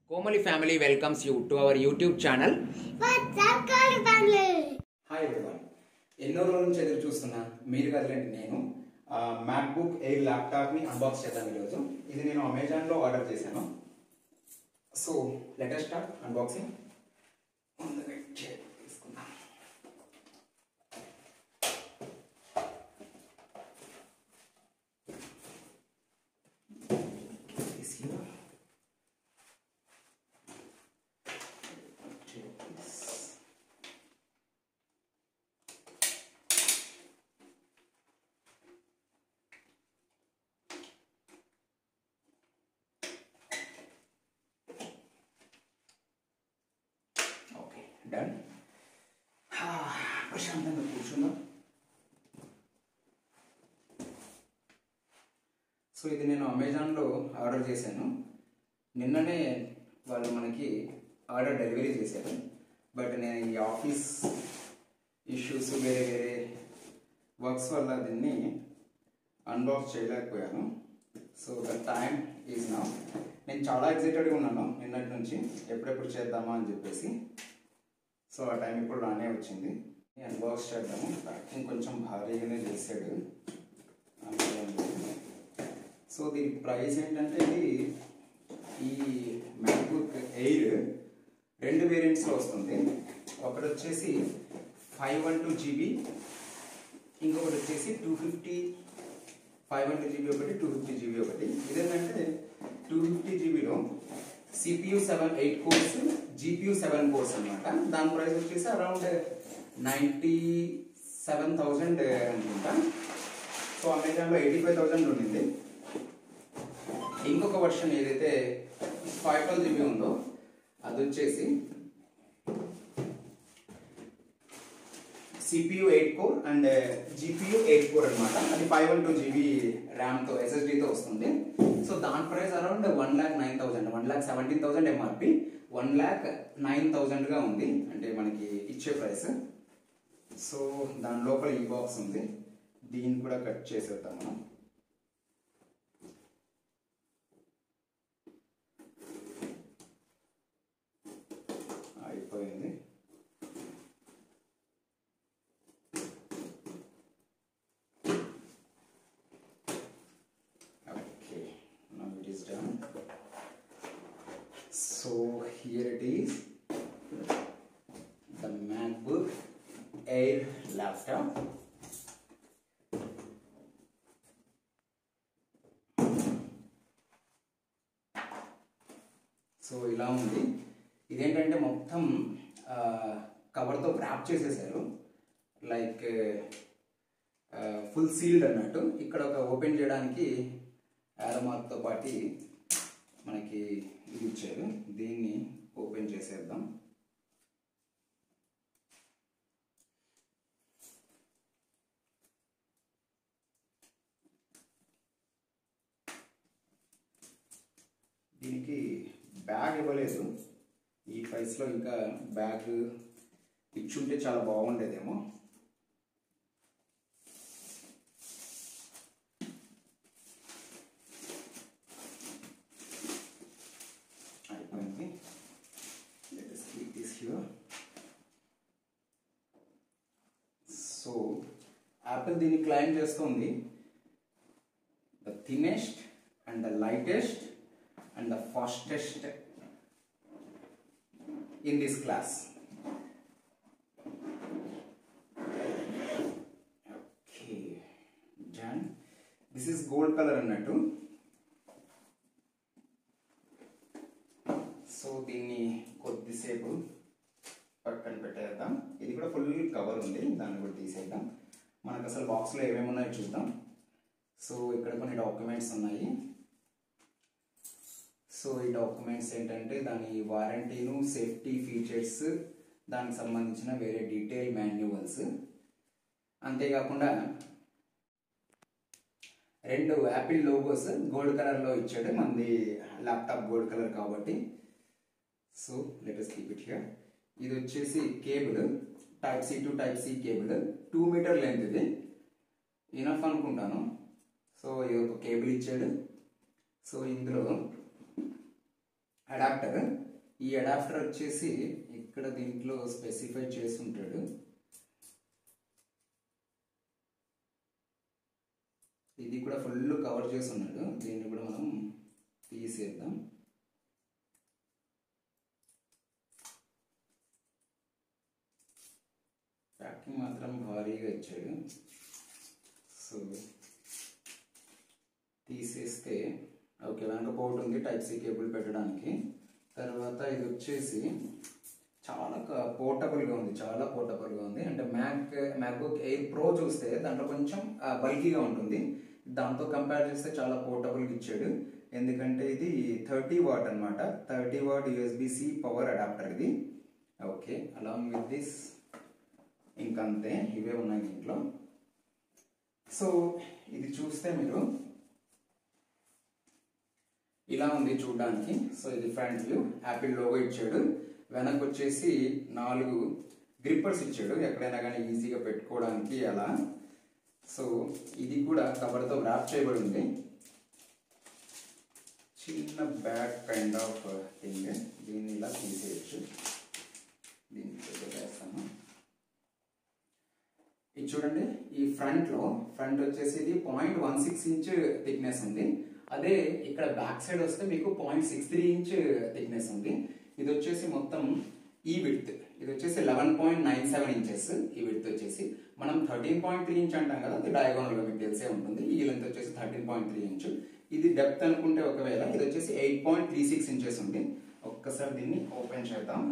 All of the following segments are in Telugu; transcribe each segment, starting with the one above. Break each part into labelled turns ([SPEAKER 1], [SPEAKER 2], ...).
[SPEAKER 1] Komali family welcomes you to our YouTube channel.
[SPEAKER 2] What's up, Komali family?
[SPEAKER 3] Hi everyone, ఎన్నో రోజుల నుంచి ఎదురు చూస్తున్నా మీరు కదలండి నేను మ్యాక్బుక్ ఎయిర్ ల్యాప్టాప్ని అన్బాక్స్ చేద్దాం ఈరోజు. ఇది నేను అమెజాన్లో ఆర్డర్ చేశాను. So let us start unboxing. తీసుకుందాం. డన్. ప్రశాంతంగా కూర్చుందాం. సో ఇది నేను అమెజాన్లో ఆర్డర్ చేశాను. నిన్ననే వాళ్ళు మనకి ఆర్డర్ డెలివరీ చేశారు. బట్ నేను ఈ ఆఫీస్ ఇష్యూస్ వేరే వేరే వర్క్స్ వల్ల దీన్ని అన్బాక్స్ చేయలేకపోయాను. So the time is now. నేను చాలా ఎక్సైటెడ్గా ఉన్నాను నిన్నటి నుంచి, ఎప్పుడెప్పుడు చేద్దామా అని చెప్పేసి. సో ఆ టైం ఇప్పుడు రానే వచ్చింది. అన్బాక్స్ చేద్దాము. ప్యాకింగ్ కొంచెం భారీగానే చేశాడు. సో దీని ప్రైస్ ఏంటంటే ఇది ఈ మ్యాక్బుక్ ఎయిర్ రెండు వేరియంట్స్లో వస్తుంది. ఒకటి వచ్చేసి 512 GB, ఇంకొకటి వచ్చేసి 250 512 GB ఒకటి, 250 GB ఒకటి. ఇదేంటంటే 250 GBలో CPU 8 కోర్స్, GPU 7 కోర్స్ అనమాట. దాని ప్రైస్ వచ్చేసి అరౌండ్ 97,000 అనుకుంటా. సో అమెజాన్లో 85,000 ఉండింది. ఇంకొక వర్షన్ ఏదైతే 512 GB ఉందో అది వచ్చేసి CPU 8 core and GPU 8 core అనమాట. అది 512 GB ర్యామ్తో SSDతో వస్తుంది. సో దాని ప్రైస్ అరౌండ్ 1,09,000, 1,17,000 MRP, 1,09,000గా ఉంది అంటే మనకి ఇచ్చే ప్రైస్. సో దాని లోపల ఈ బాక్స్ ఉంది. దీన్ని కూడా కట్ చేసేద్దాం మనం. అయిపోయింది. So here it is, the MacBook Air laptop. So ఇలా ఉంది. ఇదేంటంటే మొత్తం కవర్తో ర్యాప్ చేసేసారు, లైక్ ఫుల్ సీల్డ్ అన్నట్టు. ఇక్కడ ఒక ఓపెన్ చేయడానికి యారో మార్క్తో పాటు మనకి ఇది ఇచ్చారు. దీన్ని ఓపెన్ చేసేద్దాం. దీనికి బ్యాగ్ ఇవ్వలేదు. ఈ ప్రైస్లో ఇంకా బ్యాగ్ ఇచ్చుంటే చాలా బాగుండేదేమో. సో యాపిల్ దీన్ని క్లైమ్ చేస్తుంది the thinnest and the lightest and the fastest in this class. Okay జాన్, దిస్ ఇస్ గోల్డ్ కలర్ అన్నట్టు. సో దీన్ని కొద్దిసేపు పక్కన పెట్టేద్దాం. ఇది కూడా ఫుల్ కవర్ ఉంది, దాన్ని కూడా తీసేద్దాం. మనకు అసలు బాక్స్లో ఏమేమి ఉన్నాయో చూద్దాం. సో ఇక్కడ కొన్ని డాక్యుమెంట్స్ ఉన్నాయి. సో ఈ డాక్యుమెంట్స్ ఏంటంటే దాని వారంటీను, సేఫ్టీ ఫీచర్స్, దానికి సంబంధించిన వేరే డీటెయిల్ మాన్యువల్స్. అంతేకాకుండా రెండు యాపిల్ లోగోస్ గోల్డ్ కలర్లో ఇచ్చాడు. మనది ల్యాప్టాప్ గోల్డ్ కలర్ కాబట్టి. So let us keep it here. ఇది వచ్చేసి cable, type C to type C cable, 2 metre length. ఇది ఇనఫ్ అనుకుంటాను. సో ఇది ఒక కేబుల్ ఇచ్చాడు. సో ఇందులో అడాప్టర్. ఈ అడాప్టర్ వచ్చేసి ఇక్కడ దీంట్లో స్పెసిఫై చేసి ఉంటాడు. ఇది కూడా ఫుల్ కవర్ చేసి ఉన్నాడు. దీన్ని కూడా మనం తీసేద్దాం. ప్యాకింగ్ మాత్రం భారీగా ఇచ్చాడు. సో తీసేస్తే ఓకే, వెనక పోర్ట్ ఉంది టైప్ సి కేబుల్ పెట్టడానికి. తర్వాత ఇది వచ్చేసి చాలా పోర్టబుల్గా ఉంది, చాలా పోర్టబుల్గా ఉంది. అంటే మ్యాక్బుక్ ఎయిర్ ప్రో చూస్తే దాంట్లో కొంచెం బల్కీగా ఉంటుంది, దాంతో కంపేర్ చేస్తే చాలా పోర్టబుల్గా ఇచ్చాడు. ఎందుకంటే ఇది 30 వాట్ అనమాట, 30 వాట్ USB-C పవర్ అడాప్టర్ ఇది. ఓకే, అలాంగ్ విత్ దిస్ ఇంకంతే, ఇవే ఉన్నాయి దీంట్లో. సో ఇది చూస్తే మీరు ఇలా ఉంది చూడడానికి. సో ఇది ఫ్రంట్ వ్యూ, యాపిల్ లోగో ఇచ్చాడు. వెనక్కి వచ్చేసి 4 గ్రిప్పర్స్ ఇచ్చాడు, ఎక్కడైనా కానీ ఈజీగా పెట్టుకోవడానికి అలా. సో ఇది కూడా కవర్తో ర్యాప్ చేయబడి ఉంది. చిన్న బ్యాగ్ కైండ్ ఆఫ్ థింగ్, దీన్ని ఇలా తీసేయచ్చు. దీన్ని వేస్తాను. ఇది చూడండి, ఈ ఫ్రంట్ వచ్చేసి ఇది 0.16 ఇంచ్ థిక్నెస్ ఉంది. అదే ఇక్కడ బ్యాక్ సైడ్ వస్తే మీకు 0.63 ఇంచ్ థిక్నెస్ ఉంది. ఇది వచ్చేసి మొత్తం ఈ విడ్త్, ఇది వచ్చేసి 11.97 ఇంచెస్. ఈ విడ్త్ వచ్చేసి మనం 13.3 ఇంచ్ అంటాం కదా, అది డయాగోనల్ గా మీకు తెలిసే ఉంటుంది. ఈ లెంత్ వచ్చేసి 13.3 ఇంచ్. ఇది డెప్త్ అనుకుంటే ఒకవేళ ఇది వచ్చేసి 8.36 ఇంచెస్ ఉంది. ఒక్కసారి దీన్ని ఓపెన్ చేద్దాం.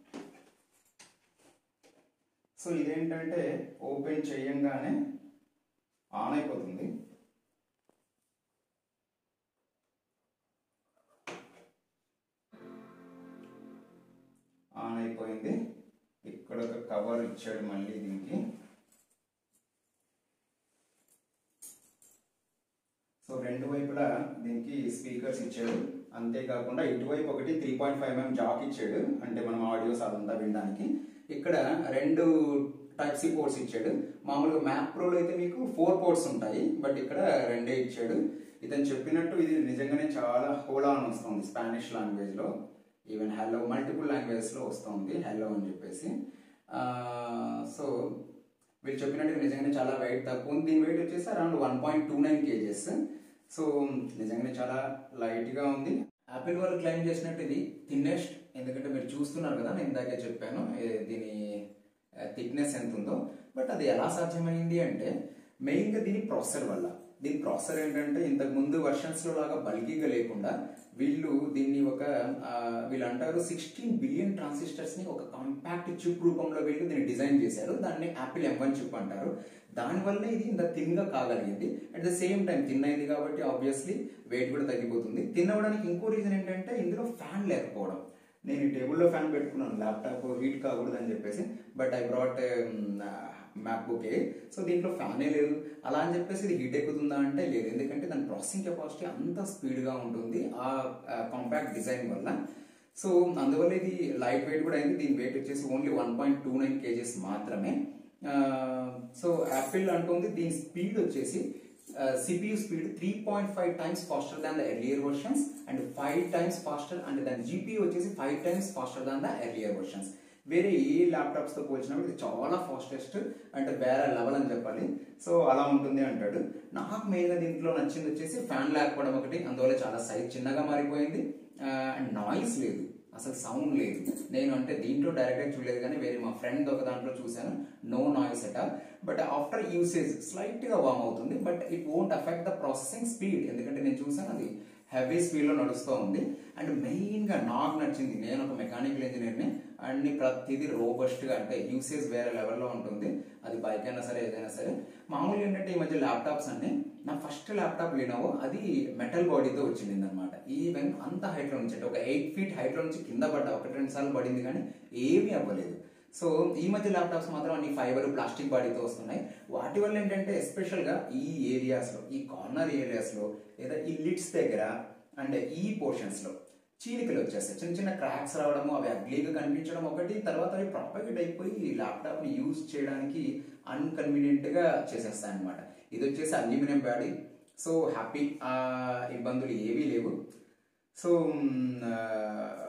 [SPEAKER 3] సో ఇదేంటంటే ఓపెన్ చేయంగానే ఆన్ అయిపోతుంది. ఆన్ అయిపోయింది. ఇక్కడ ఒక కవర్ ఇచ్చాడు మళ్ళీ దీనికి. సో రెండు వైపులా దీనికి స్పీకర్స్ ఇచ్చాడు. అంతేకాకుండా ఇటువైపు ఒకటి 3.5 mm జాక్ ఇచ్చాడు, అంటే మనం ఆడియోస్ అదంతా వినడానికి. ఇక్కడ 2 టైప్ సి పోర్ట్స్ ఇచ్చాడు. మామూలుగా మ్యాక్ ప్రోలో అయితే మీకు 4 పోర్ట్స్ ఉంటాయి, బట్ ఇక్కడ 2 ఇచ్చాడు. ఇతను చెప్పినట్టు ఇది నిజంగానే చాలా హోలా అని వస్తుంది స్పానిష్ లాంగ్వేజ్ లో, ఈవెన్ హెల్లో మల్టిపుల్ లాంగ్వేజెస్ లో వస్తుంది హెల్లో అని చెప్పేసి. సో వీళ్ళు చెప్పినట్టు నిజంగానే చాలా వెయిట్ తక్కువ ఉంది. దీని వెయిట్ వచ్చేసి అరౌండ్ 1.29 kgs. సో నిజంగానే చాలా లైట్ గా ఉంది. యాపిల్ వాళ్ళు క్లెయిమ్ చేసినట్టు ఇది థిన్నెస్ట్, ఎందుకంటే మీరు చూస్తున్నారు కదా, నేను ఇందాకే చెప్పాను దీని థిక్నెస్ ఎంత ఉందో. బట్ అది ఎలా సాధ్యమైంది అంటే మెయిన్గా దీని ప్రాసెసర్ వల్ల. దీని ప్రాసెసర్ ఏంటంటే ఇంతకు ముందు వర్షన్స్ లో లాగా బల్కీగా లేకుండా వీళ్ళు దీన్ని వీళ్ళు అంటారు 16 బిలియన్ ట్రాన్సిస్టర్స్ ని ఒక కాంపాక్ట్ చిప్ రూపంలో వీళ్ళు దీన్ని డిజైన్ చేశారు. దాన్ని యాపిల్ M1 చిప్ అంటారు. దానివల్ల ఇది ఇంత థిన్ గా కాగలిగింది. At the same time thin అయింది కాబట్టి ఆబ్వియస్లీ వెయిట్ కూడా తగ్గిపోతుంది. థిన్ అవ్వడానికి ఇంకో రీజన్ ఏంటంటే ఇందులో ఫ్యాన్ లేకపోవడం. నేను ఈ టేబుల్లో ఫ్యాన్ పెట్టుకున్నాను, ల్యాప్టాప్ హీట్ కాకూడదు అని చెప్పేసి, but I brought MacBook Air. So దీంట్లో ఫ్యానే లేదు. అలా అని చెప్పేసి ఇది హీట్ ఎక్కుతుందా అంటే లేదు, ఎందుకంటే దాని ప్రాసెసింగ్ కెపాసిటీ అంత స్పీడ్గా ఉంటుంది ఆ కాంపాక్ట్ డిజైన్ వల్ల. సో అందువల్ల ఇది లైట్ వెయిట్ కూడా అయింది. దీని వెయిట్ వచ్చేసి ఓన్లీ 1.29 kgs మాత్రమే. సో యాపిల్ అంటుంది దీని స్పీడ్ వచ్చేసి CPU speed 3.5 times faster than the earlier versions and 5 times faster, and then GPU వచ్చేసి 5 times faster than the earlier versions. వేరే ఏ ల్యాప్టాప్స్ తో పోల్చినప్పుడు ఇది చాలా ఫాస్టెస్ట్, అంటే వేరే లెవెల్ అని చెప్పాలి. సో అలా ఉంటుంది అంటాడు. నాకు మెయిన్గా దీంట్లో నచ్చింది వచ్చేసి ఫ్యాన్ లేకపోవడం ఒకటి, అందువల్ల చాలా సైజ్ చిన్నగా మారిపోయింది. అండ్ నాయిస్ లేదు, అసలు సౌండ్ లేదు. నేను అంటే దీంట్లో డైరెక్ట్గా చూడలేదు కానీ వేరే మా ఫ్రెండ్ ఒక దాంట్లో చూశాను, no noise at all. But after usage స్లైట్గా వార్మ్ అవుతుంది, but it won't affect the processing speed, ఎందుకంటే నేను చూసాను అది హెవీ స్పీడ్లో నడుస్తూ ఉంది. అండ్ మెయిన్గా నాకు నచ్చింది, నేను ఒక మెకానికల్ ఇంజనీర్ని, అన్ని ప్రతిదీ రోబస్ట్గా, అంటే యూసేజ్ వేరే లెవెల్లో ఉంటుంది. అది బైక్ అయినా సరే ఏదైనా సరే. మామూలుగా ఏంటంటే ఈ మధ్య ల్యాప్టాప్స్ అన్ని, నా ఫస్ట్ ల్యాప్టాప్ లినోవో అది మెటల్ బాడీతో వచ్చింది అనమాట. ఈవెన్ అంత హైట్లో నుంచి, అంటే ఒక 8 feet హైట్లో నుంచి కింద పడ్డా, 1-2 సార్లు పడింది కానీ ఏమీ అవ్వలేదు. సో ఈ మధ్య ల్యాప్టాప్స్ మాత్రం అన్ని ఫైబర్ ప్లాస్టిక్ బాడీతో వస్తున్నాయి. వాటి వల్ల ఏంటంటే ఎస్పెషల్గా ఈ ఏరియాస్లో, ఈ కార్నర్ ఏరియాస్లో లేదా ఈ లిడ్స్ దగ్గర అండ్ ఈ పోర్షన్స్లో చీలికలు వచ్చేస్తాయి, చిన్న చిన్న క్రాక్స్ రావడము, అవి అగ్లీగా కనిపించడం ఒకటి. తర్వాత అవి ప్రాపగేట్ అయిపోయి ల్యాప్టాప్ని యూజ్ చేయడానికి అన్కన్వీనియంట్గా చేసేస్తాయి అనమాట. ఇది వచ్చేసి అల్యూమినియం బాడీ, సో హ్యాపీ, ఇబ్బందులు ఏవీ లేవు. సో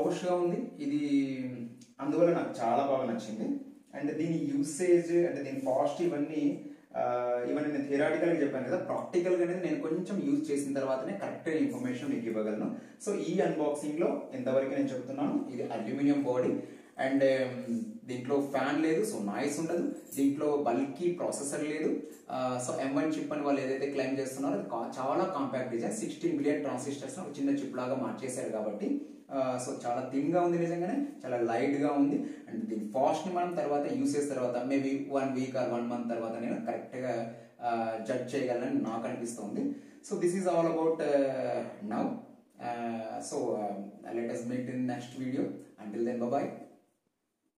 [SPEAKER 3] రోబస్ట్గా ఉంది ఇది, అందువల్ల నాకు చాలా బాగా నచ్చింది. అండ్ దీని యూసేజ్ అంటే దీని కాస్ట్ ఇవన్నీ నేను థియరాటికల్గా చెప్పాను కదా, ప్రాక్టికల్గా అనేది నేను కొంచెం యూజ్ చేసిన తర్వాతనే కరెక్ట్ ఇన్ఫర్మేషన్ మీకు ఇవ్వగలను. సో ఈ అన్బాక్సింగ్లో ఎంతవరకు నేను చెప్తున్నాను, ఇది అల్యూమినియం బాడీ అండ్ దీంట్లో ఫ్యాన్ లేదు, సో నాయిస్ ఉండదు. దీంట్లో బల్కీ ప్రాసెసర్ లేదు. సో M1 చిప్ అని వాళ్ళు ఏదైతే క్లెయిమ్ చేస్తున్నారో అది చాలా కాంపాక్ట్ డిజైన్, 16 బిలియన్ ట్రాన్సిస్టర్స్ ఒక చిన్న చిప్ లాగా మార్చేశారు కాబట్టి సో చాలా థిన్గా ఉంది, నిజంగానే చాలా లైట్గా ఉంది. అండ్ దీని కాస్ట్ని మనం తర్వాత యూసేజ్ తర్వాత మేబీ 1 వీక్ ఆర్ 1 మంత్ తర్వాత నేను కరెక్ట్గా జడ్జ్ చేయగలను నాకు అనిపిస్తుంది. So this is all about now. So let us meet in next video. Until then, bye bye.